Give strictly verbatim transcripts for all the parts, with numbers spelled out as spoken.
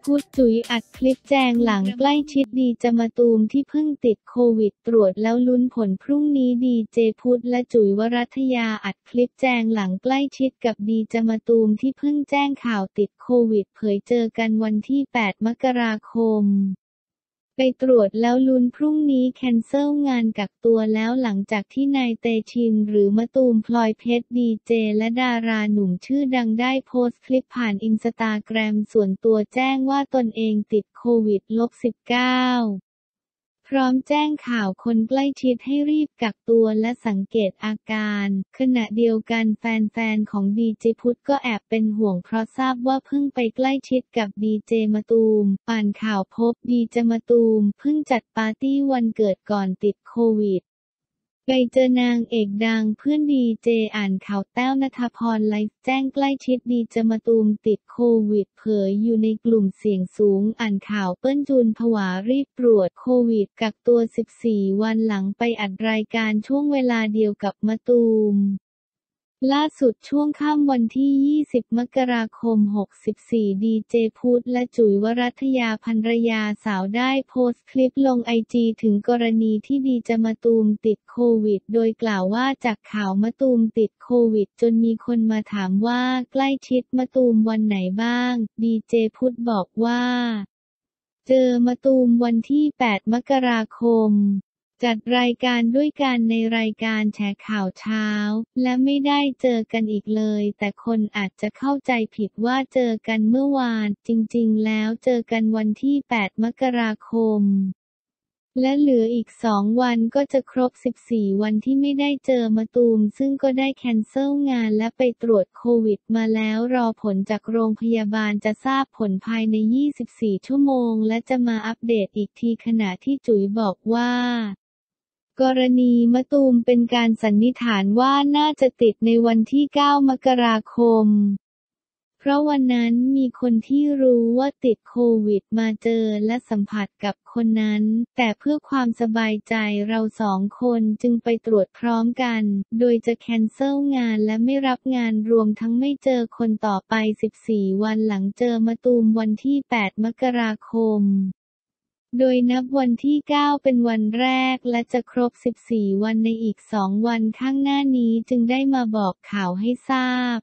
พุทธจุ๋ยอัดคลิปแจงหลังใกล้ชิดดีเจมะตูมที่เพิ่งติดโควิดตรวจแล้วลุ้นผลพรุ่งนี้ดีเจพุทธและจุ๋ยวรัตยาอัดคลิปแจงหลังใกล้ชิดกับดีเจมะตูมที่เพิ่งแจ้งข่าวติดโควิดเผยเจอกันวันที่แปดมกราคมไปตรวจแล้วลุ้นพรุ่งนี้แคนเซิลงานกักตัวแล้วหลังจากที่นายเตชินหรือมะตูมพลอยเพชรดีเจและดาราหนุ่มชื่อดังได้โพสต์คลิปผ่านอินสตาแกรมส่วนตัวแจ้งว่าตนเองติดโควิด สิบเก้า พร้อมแจ้งข่าวคนใกล้ชิดให้รีบกักตัวและสังเกตอาการขณะเดียวกันแฟนๆของดีเจพุทธก็แอบเป็นห่วงเพราะทราบว่าเพิ่งไปใกล้ชิดกับดีเจมะตูมอ่านข่าวพบดีเจมะตูมเพิ่งจัดปาร์ตี้วันเกิดก่อนติดโควิดไปเจอนางเอกดังเพื่อนดีเจอ่านข่าวแต้วณฑพรไลฟ์แจ้งใกล้ชิดดีเจมะตูมติดโควิดเผยอยู่ในกลุ่มเสี่ยงสูงอ่านข่าวเปิ้ลจูนผวารีบตรวจโควิดกักตัวสิบสี่วันหลังไปอัดรายการช่วงเวลาเดียวกับมะตูมล่าสุดช่วงค่ำวันที่ยี่สิบมกราคมหกสี่ดีเจพุทธและจุ๋ยวรัตยาภรรยาสาวได้โพสต์คลิปลงไอจีถึงกรณีที่ดีเจมะตูมติดโควิดโดยกล่าวว่าจากข่าวมะตูมติดโควิดจนมีคนมาถามว่าใกล้ชิดมะตูมวันไหนบ้างดีเจพุทธบอกว่าเจอมะตูมวันที่แปดมกราคมจัดรายการด้วยกันในรายการแฉข่าวเช้าและไม่ได้เจอกันอีกเลยแต่คนอาจจะเข้าใจผิดว่าเจอกันเมื่อวานจริงๆแล้วเจอกันวันที่แปดมกราคมและเหลืออีกสองวันก็จะครบสิบสี่วันที่ไม่ได้เจอมะตูมซึ่งก็ได้แคนเซิลงานและไปตรวจโควิดมาแล้วรอผลจากโรงพยาบาลจะทราบผลภายในยี่สิบสี่ชั่วโมงและจะมาอัปเดตอีกทีขณะที่จุ๋ยบอกว่ากรณีมะตูมเป็นการสันนิษฐานว่าน่าจะติดในวันที่เก้ามกราคมเพราะวันนั้นมีคนที่รู้ว่าติดโควิดมาเจอและสัมผัสกับคนนั้นแต่เพื่อความสบายใจเราสองคนจึงไปตรวจพร้อมกันโดยจะแคนเซิลงานและไม่รับงานรวมทั้งไม่เจอคนต่อไปสิบสี่วันหลังเจอมะตูมวันที่แปดมกราคมโดยนับวันที่เก้าเป็นวันแรกและจะครบสิบสี่วันในอีกสองวันข้างหน้านี้จึงได้มาบอกข่าวให้ทราบ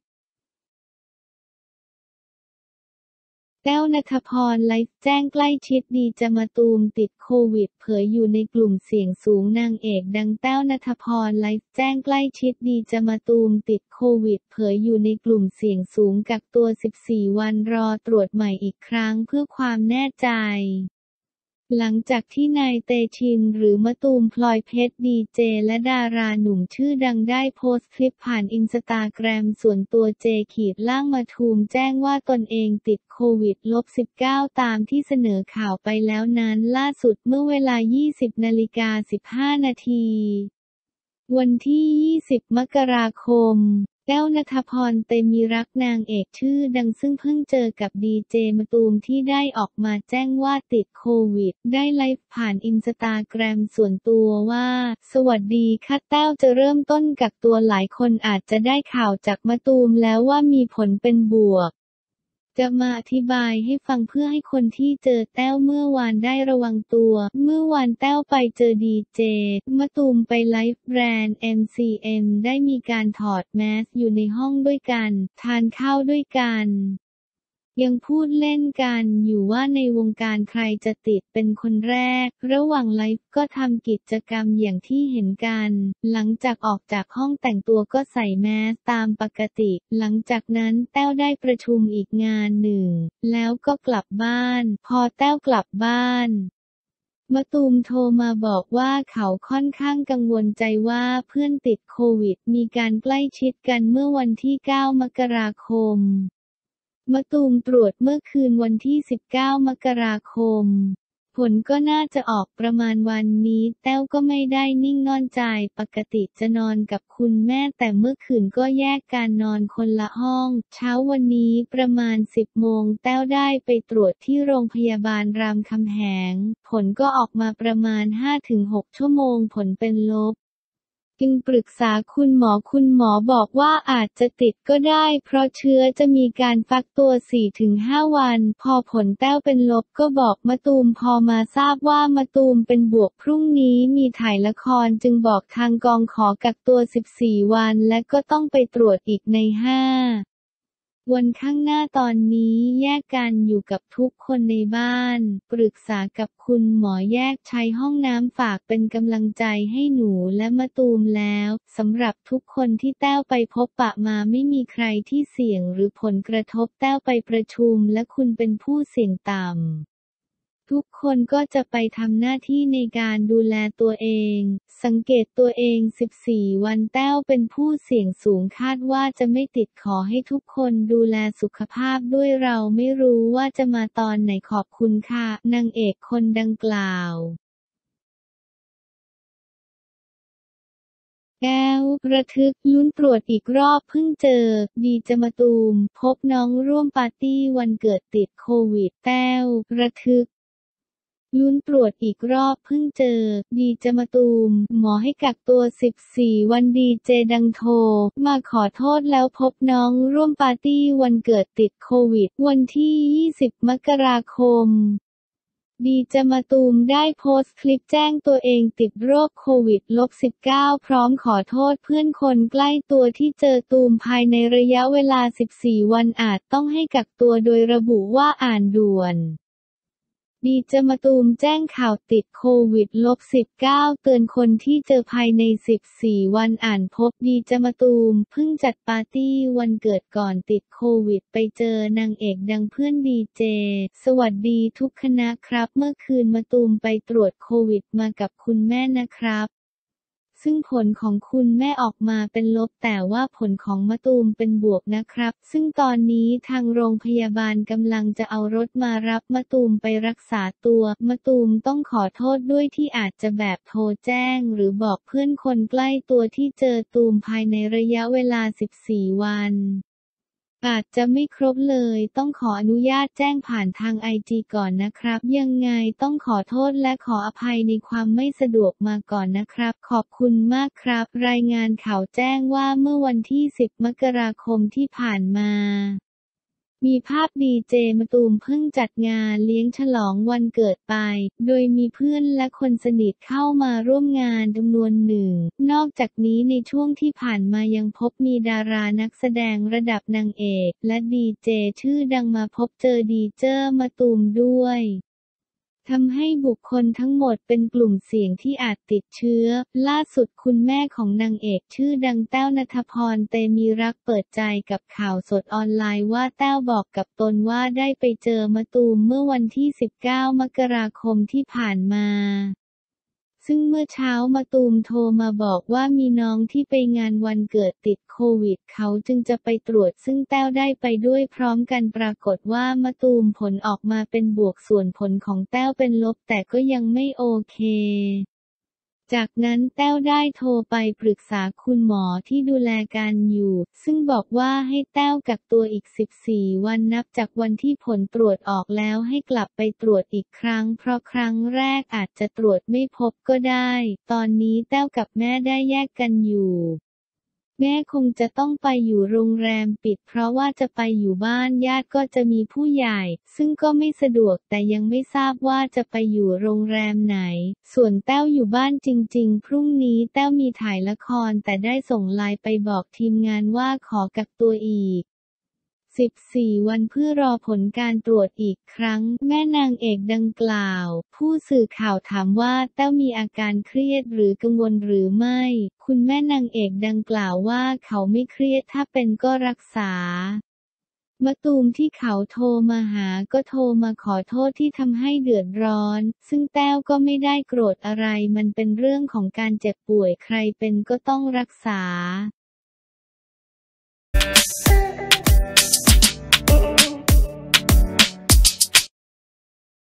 แต้วณฑพรไลฟ์แจ้งใกล้ชิดดีเจมะตูมติดโควิดเผยอยู่ในกลุ่มเสี่ยงสูงนางเอกดังแต้วณฑพรไลฟ์แจ้งใกล้ชิดดีเจมะตูมติดโควิดเผยอยู่ในกลุ่มเสี่ยงสูงกักตัวสิบสี่วันรอตรวจใหม่อีกครั้งเพื่อความแน่ใจหลังจากที่นายเตชินหรือมะตูมพลอยเพชรดีเจและดาราหนุ่มชื่อดังได้โพสต์คลิปผ่านอินสตาแกรมส่วนตัวเจขีดล่างมะตูมแจ้งว่าตนเองติดโควิด สิบเก้า ตามที่เสนอข่าวไปแล้วนั้นล่าสุดเมื่อเวลา ยี่สิบนาฬิกาสิบห้านาทีวันที่ยี่สิบมกราคมแต้วณฑพรเตมีรักนางเอกชื่อดังซึ่งเพิ่งเจอกับดีเจมะตูมที่ได้ออกมาแจ้งว่าติดโควิดได้ไลฟ์ผ่านอินสตาแกรมส่วนตัวว่าสวัสดีค่ะแต้วจะเริ่มต้นกักตัวหลายคนอาจจะได้ข่าวจากมะตูมแล้วว่ามีผลเป็นบวกจะมาอธิบายให้ฟังเพื่อให้คนที่เจอแต้วเมื่อวานได้ระวังตัวเมื่อวานแต้วไปเจอดีเจมะตูมไปไลฟ์แบรนด์ เอ็ม ซี เอ็ม ได้มีการถอดแมสอยู่ในห้องด้วยกันทานข้าวด้วยกันยังพูดเล่นกันอยู่ว่าในวงการใครจะติดเป็นคนแรกระหว่างไลฟ์ก็ทำกิจกรรมอย่างที่เห็นกันหลังจากออกจากห้องแต่งตัวก็ใส่แมสตามปกติหลังจากนั้นแต้วได้ประชุมอีกงานหนึ่งแล้วก็กลับบ้านพอแต้วกลับบ้านมะตูมโทรมาบอกว่าเขาค่อนข้างกังวลใจว่าเพื่อนติดโควิดมีการใกล้ชิดกันเมื่อวันที่เก้ามกราคมมะตูมตรวจเมื่อคืนวันที่สิบเก้ามกราคมผลก็น่าจะออกประมาณวันนี้แต้วก็ไม่ได้นิ่งนอนใจปกติจะนอนกับคุณแม่แต่เมื่อคืนก็แยกการนอนคนละห้องเช้าวันนี้ประมาณสิบโมงแต้วได้ไปตรวจที่โรงพยาบาลรามคำแหงผลก็ออกมาประมาณ ห้าถึงหก ชั่วโมงผลเป็นลบจึงปรึกษาคุณหมอคุณหมอบอกว่าอาจจะติดก็ได้เพราะเชื้อจะมีการฟักตัว สี่ถึงห้า วันพอผลแต้วเป็นลบก็บอกมะตูมพอมาทราบว่ามะตูมเป็นบวกพรุ่งนี้มีถ่ายละครจึงบอกทางกองขอกักตัวสิบสี่วันและก็ต้องไปตรวจอีกในห้าวันข้างหน้าตอนนี้แยกกันอยู่กับทุกคนในบ้านปรึกษากับคุณหมอแยกใช้ห้องน้ำฝากเป็นกำลังใจให้หนูและมะตูมแล้วสำหรับทุกคนที่แต้วไปพบปะมาไม่มีใครที่เสี่ยงหรือผลกระทบแต้วไปประชุมและคุณเป็นผู้เสี่ยงต่ำทุกคนก็จะไปทำหน้าที่ในการดูแลตัวเองสังเกตตัวเองสิบสี่วันแต้วเป็นผู้เสี่ยงสูงคาดว่าจะไม่ติดขอให้ทุกคนดูแลสุขภาพด้วยเราไม่รู้ว่าจะมาตอนไหนขอบคุณค่ะนางเอกคนดังกล่าวแก้วระทึกลุ้นตรวจอีกรอบเพิ่งเจอดีเจมะตูมพบน้องร่วมปาร์ตี้วันเกิดติดโควิดแต้วระทึกลุ้นตรวจอีกรอบเพิ่งเจอดีเจมะตูมหมอให้กักตัวสิบสี่วันดีเจดังโทรมาขอโทษแล้วพบน้องร่วมปาร์ตี้วันเกิดติดโควิดวันที่ยี่สิบมกราคมดีเจมะตูมได้โพสต์คลิปแจ้งตัวเองติดโรคโควิด สิบเก้า พร้อมขอโทษเพื่อนคนใกล้ตัวที่เจอตูมภายในระยะเวลาสิบสี่วันอาจต้องให้กักตัวโดยระบุว่าอ่านด่วนดีเจมะตูมแจ้งข่าวติดโควิด สิบเก้า เตือนคนที่เจอภายในสิบสี่วันอ่านพบดีเจมะตูมเพิ่งจัดปาร์ตี้วันเกิดก่อนติดโควิดไปเจอนางเอกดังเพื่อนดีเจสวัสดีทุกคณะครับเมื่อคืนมะตูมไปตรวจโควิดมากับคุณแม่นะครับซึ่งผลของคุณแม่ออกมาเป็นลบแต่ว่าผลของมะตูมเป็นบวกนะครับซึ่งตอนนี้ทางโรงพยาบาลกำลังจะเอารถมารับมะตูมไปรักษาตัวมะตูมต้องขอโทษด้วยที่อาจจะแบบโทรแจ้งหรือบอกเพื่อนคนใกล้ตัวที่เจอตูมภายในระยะเวลาสิบสี่วันอาจจะไม่ครบเลยต้องขออนุญาตแจ้งผ่านทางไอจีก่อนนะครับยังไงต้องขอโทษและขออภัยในความไม่สะดวกมาก่อนนะครับขอบคุณมากครับรายงานข่าวแจ้งว่าเมื่อวันที่สิบมกราคมที่ผ่านมามีภาพดีเจมะตูมเพิ่งจัดงานเลี้ยงฉลองวันเกิดไปโดยมีเพื่อนและคนสนิทเข้ามาร่วมงานจำนวนหนึ่งนอกจากนี้ในช่วงที่ผ่านมายังพบมีดารานักแสดงระดับนางเอกและดีเจชื่อดังมาพบเจอดีเจมะตูมด้วยทำให้บุคคลทั้งหมดเป็นกลุ่มเสี่ยงที่อาจติดเชื้อล่าสุดคุณแม่ของนางเอกชื่อดังแต้วณัฐพรเตมีรักเปิดใจกับข่าวสดออนไลน์ว่าแต้วบอกกับตนว่าได้ไปเจอมะตูมเมื่อวันที่สิบเก้ามกราคมที่ผ่านมาซึ่งเมื่อเช้ามะตูมโทรมาบอกว่ามีน้องที่ไปงานวันเกิดติดโควิดเขาจึงจะไปตรวจซึ่งแต้วได้ไปด้วยพร้อมกันปรากฏว่ามะตูมผลออกมาเป็นบวกส่วนผลของแต้วเป็นลบแต่ก็ยังไม่โอเคจากนั้นแต้วได้โทรไปปรึกษาคุณหมอที่ดูแลการอยู่ซึ่งบอกว่าให้แต้วกักตัวอีกสิบสี่วันนับจากวันที่ผลตรวจออกแล้วให้กลับไปตรวจอีกครั้งเพราะครั้งแรกอาจจะตรวจไม่พบก็ได้ตอนนี้แต้วกับแม่ได้แยกกันอยู่แม่คงจะต้องไปอยู่โรงแรมปิดเพราะว่าจะไปอยู่บ้านญาติก็จะมีผู้ใหญ่ซึ่งก็ไม่สะดวกแต่ยังไม่ทราบว่าจะไปอยู่โรงแรมไหนส่วนแต้วอยู่บ้านจริงๆพรุ่งนี้แต้วมีถ่ายละครแต่ได้ส่งไลน์ไปบอกทีมงานว่าขอกักตัวอีกสิบสี่วันเพื่อรอผลการตรวจอีกครั้งแม่นางเอกดังกล่าวผู้สื่อข่าวถามว่าแต้วมีอาการเครียดหรือกังวลหรือไม่คุณแม่นางเอกดังกล่าวว่าเขาไม่เครียดถ้าเป็นก็รักษามะตูมที่เขาโทรมาหาก็โทรมาขอโทษที่ทำให้เดือดร้อนซึ่งแต้วก็ไม่ได้โกรธอะไรมันเป็นเรื่องของการเจ็บป่วยใครเป็นก็ต้องรักษา